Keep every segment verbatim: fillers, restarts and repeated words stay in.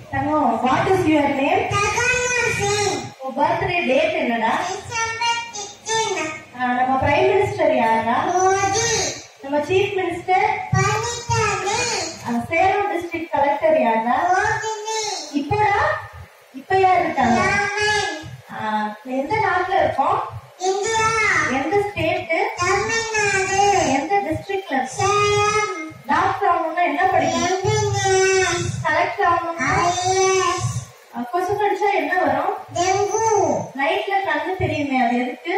Tango, what is your name? Tagana Singh. Oh, birthday date என்னடா? December fifteenth. நம்ம prime minister யாரா? Modi. நம்ம chief minister? Panitani. Salem district collector யாரா? Modi. இப்படா? இப்ப யார் இருக்காங்க? Raman. எந்த நாட்டுல இருக்கோம்? India. எந்த ஸ்டேட்? Tamilnadu. எந்த டிஸ்ட்ரிக்ட்ல இருக்கோம்? Salem. டாக்டர் ஆகணும்னா என்ன படிக்கணும்? Engineers. கலெக்டர் ஆகணும்னா I A S. கொசு கடிச்சா என்ன வரும்? Dengue. நைட்ல கண்ணு தெரியுமே, அது எதுக்கு?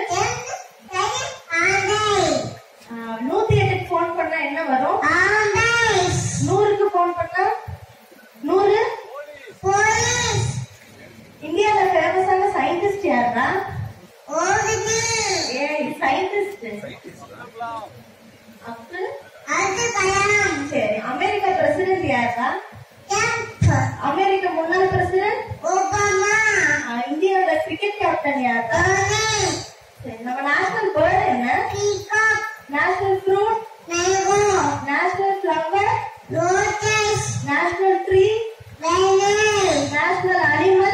Andai. நூத்தி எட்டுக்கு போன் பண்ணா என்ன வரும்? Andai. நூறுக்கு போன் பண்ணா நூறு? Police. இந்தியால ஃபேமஸான சயின்டிஸ்ட் யாரா? Modi. ஏய் சயின்டிஸ்ட். அப்ப Abdul Kalam. சரி, அமெரிக்கா பிரசிடென்ட் யாரா? Trump. அமெரிக்க முன்னாள் பிரசிடென்ட்? Obama. இந்தியாவோட கிரிக்கெட் கேப்டன் யாரா? Dhoni. சரி, நம்ம நேஷனல் பேர்ட் என்ன? Peacock. National fruit? Mango. National flower? Lotus. National tree? Banana. National animal?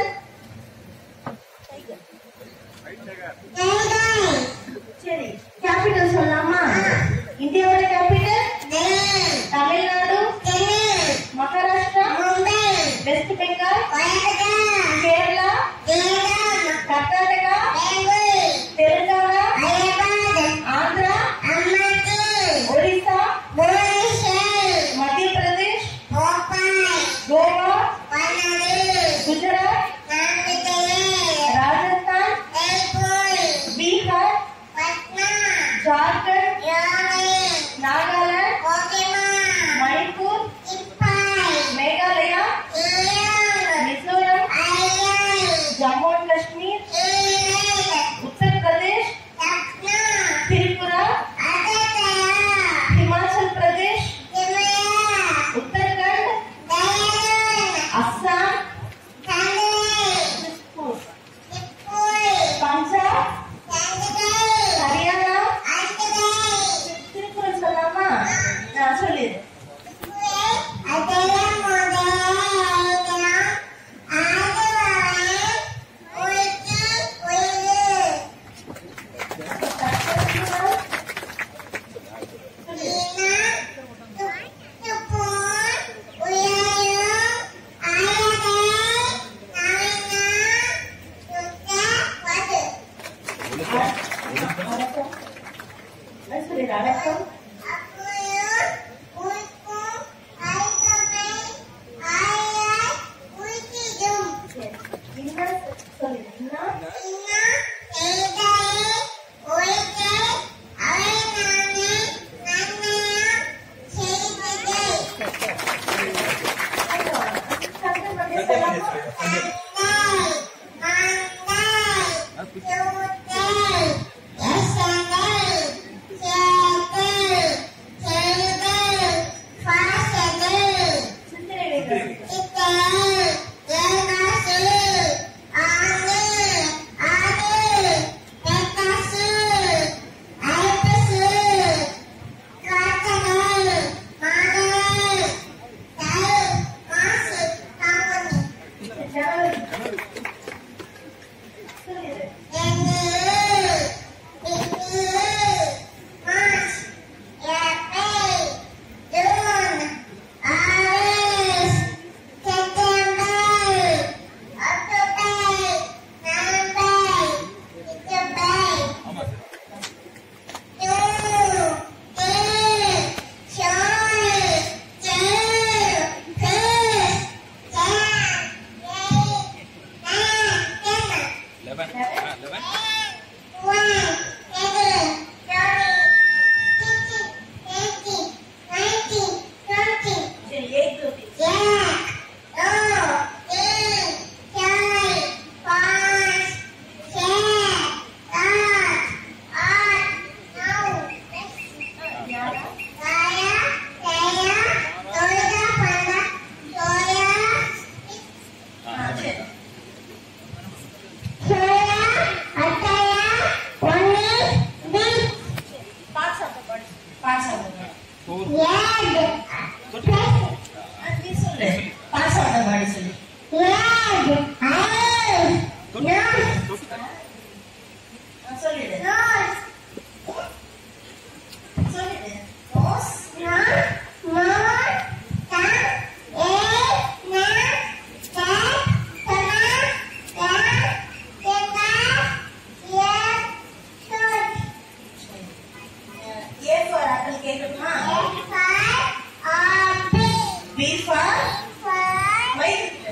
Tiger. சரி, கேபிட்டல் சொல்லலாமா? இந்தியாவோட capital? Delhi. Tamil Nadu? Chennai. Maharashtra? Mumbai. West Bengal? Kolkata. Kerala? Kerala. Karnataka? Bengal. Telangana? Hyderabad. Andhra? Almaty. Odisha? Mauritius. Madhya Pradesh? Bhopal. Goa? Bangladesh. Gujarat? Andhra. Rajasthan? Jaipur. Bihar? Patna. Jharkhand? Yarwin. Nagaland? Kohima. Manipur? Imphal. Meghalaya? Shillong. Mizoram? Island. Jammu and Kashmir? Srinagar. Uttar Pradesh? Lucknow. Tripura? Agartala. Himachal Pradesh? Shimla. Uttarakhand? Dehradun. Assam? Chennai. Tiruppur? Tippur. Punjab? Chandigarh. Haryana? Andhra. Tiruppur சொல்லாமா? நான் சொல்லிடு. சொல்லிடு. அடக்கம்? இன்னும் சொல்லிடு. இன்னும் சத்தம் பண்ணி சொல்லாமா? சித்திரை வைக்கிறது. ஜனவரி. சொல்லிடு. சரி, எயிட் ருபீஸ். யாரா? ஆ, சரி. பாட் சாப்பிட்டு பாடு. பாட் சாப்பிட்டு பாடு. ஆ, நீ சொல்லு. பாட் சாப்பிட்டு பாடு சொல்லு.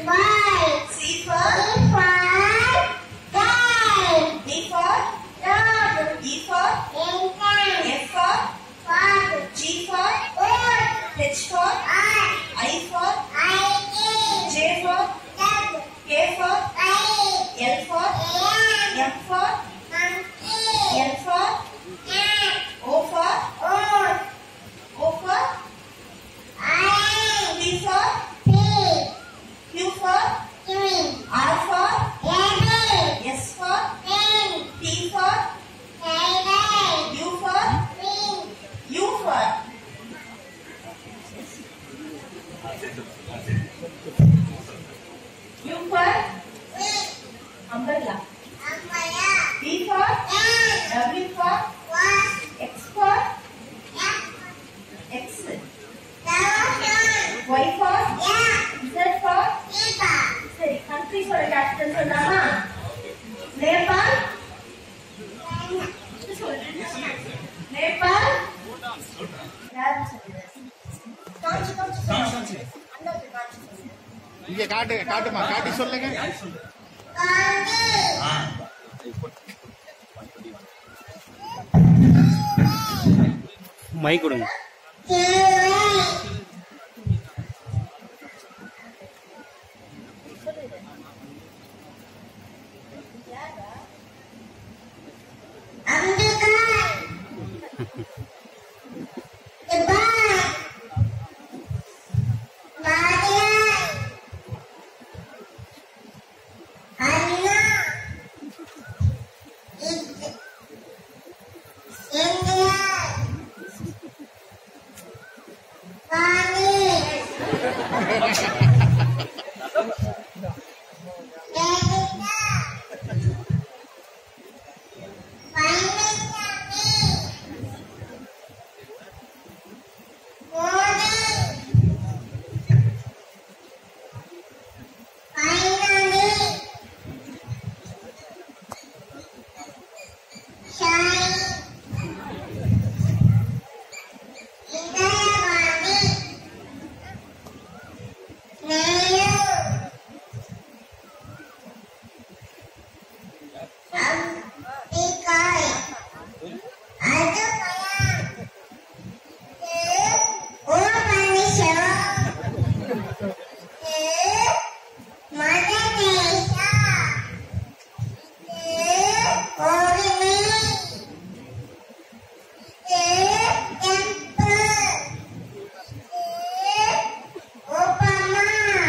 ball. C for E for ball. D for Dog. E for Elephant. F for Frog. G for Wood. H for R. I for I. J for Dog. K for Kite. L for Lamb. M for Monkey. N for Cat. O for Oat. O for Orange. P for Pig. Q for Kiwi. R for Rabbit. S for Hen. T for Tiger. U for Pig. U for U for Pig. umbrella. Umbrella. B for Ant. W for Wasp. X for Yak. X Elephant. Y for Yak. Z for Zebra. சரி கண்ட்ரிஸோட capital சொல்லாமா நேபாள் நேபாள் யாரு சொல்லுங்க காஞ்சி காஞ்சி அண்ணாக்கு காஞ்சி இங்க காட்டு காட்டுமா காட்டி சொல்லுங்க. காந்தி. மை கொடுங்க. கிளி. அம்பிகாய். துபாய். மாரியாய். அண்ணா. இது. இந்தியா. பாணி. வேதிகா. பழனிசாமி. மோடி. பைனாலி. ஷாய். இந்திராகாந்தி. நேரு. அம்பிகாய். அதுபயம். இது ஓ மனுஷம். இது மதநேசா. இது கோவிலி. இது டெம்பிள். இது ஒபாமா.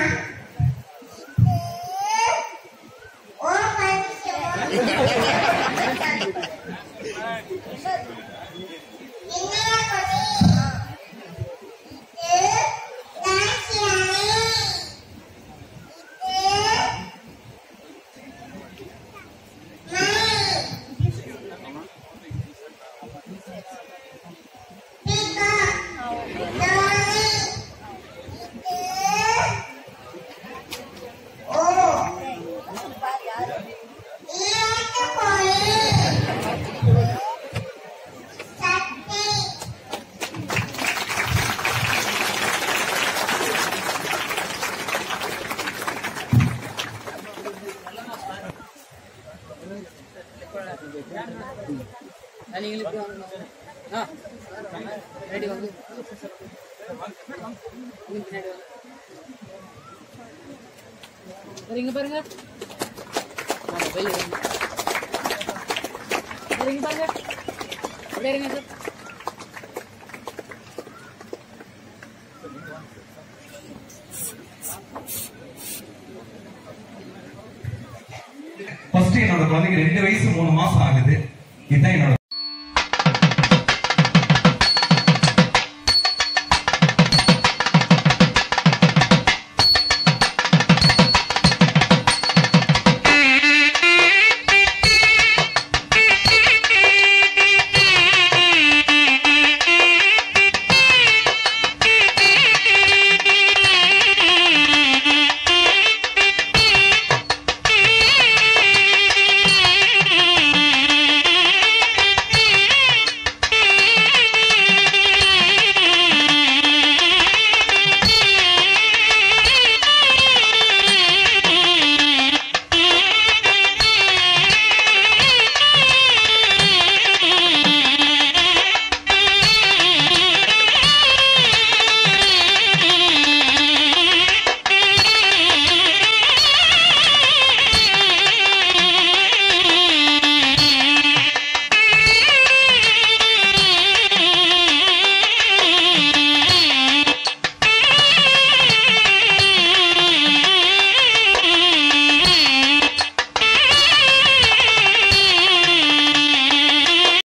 இது ஓ மனுஷம். இந்திய கொடி. இது ராசியானி. இது மை. பீகாக். தோனி. இது ஓ. இயேசுபோலி. சக்தி. நீங்களுக்கு ஆ ரெடி வாங்க பின்னாடி வாங்க இங்க பாருங்க வாங்க வெளிய வாங்க இங்க பாருங்க அப்படியே இருங்க சார் ஃபர்ஸ்ட் என்னோட குழந்தைக்கு ரெண்டு வயசு மூணு மாசம் ஆகுது. இதுதான் என்னோட